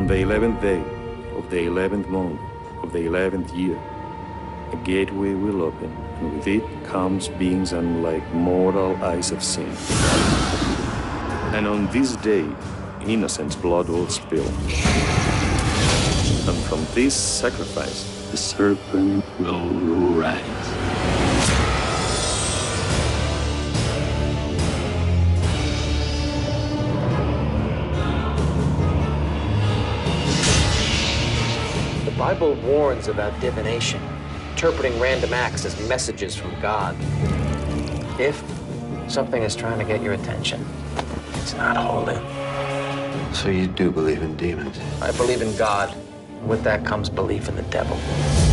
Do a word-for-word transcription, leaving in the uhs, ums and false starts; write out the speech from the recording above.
the eleventh day of the eleventh month of the eleventh year, a gateway will open, and with it comes beings unlike mortal eyes have seen. And on this day, innocent's blood will spill. And from this sacrifice, the serpent will rise. The Bible warns about divination, interpreting random acts as messages from God. If something is trying to get your attention, it's not holy. So you do believe in demons? I believe in God. With that comes belief in the devil.